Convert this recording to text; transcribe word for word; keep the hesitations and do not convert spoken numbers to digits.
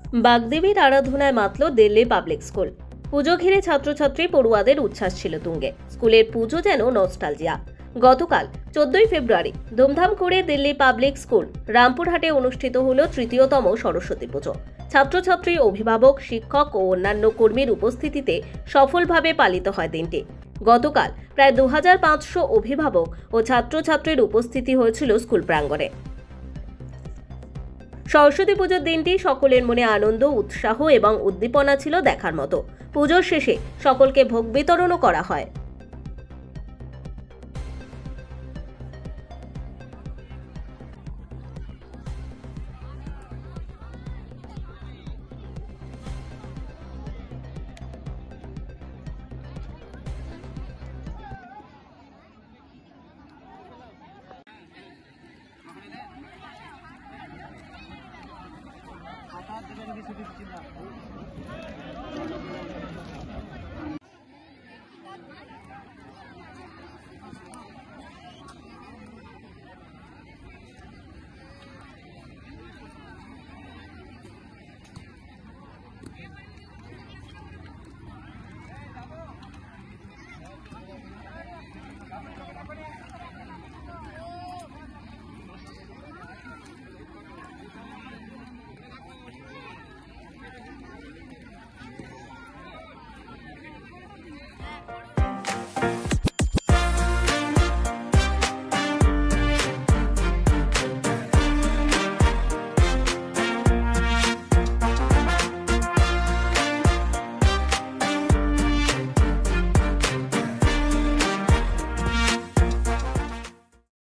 বাগদেবীর আরাধনায় মাতল Delhi public school. পুজো ঘিরে ছাত্রছাত্রী পড়ুয়াদের উচ্ছ্বাস ছিল তুঙ্গে। স্কুলের পুজো যেন নস্টালজিয়া। গতকাল চোদ্দই ফেব্রুয়ারি ধুমধাম করে দিল্লি পাবলিক স্কুল রামপুরহাটে অনুষ্ঠিত হলো তৃতীয়তম সরস্বতী পুজো। ছাত্রছাত্রী, অভিভাবক, শিক্ষক ও অন্যান্য কর্মীর উপস্থিতিতে সফলভাবে পালিত হয় দিনটি। গতকাল প্রায় দু হাজার পাঁচশো অভিভাবক ও ছাত্রছাত্রীর উপস্থিতি হয়েছিল স্কুল প্রাঙ্গণে। সরস্বতী পুজোর দিনটি সকলের মনে আনন্দ, উৎসাহ এবং উদ্দীপনা ছিল দেখার মতো। পুজোর শেষে সকলকে ভোগ বিতরণও করা হয়।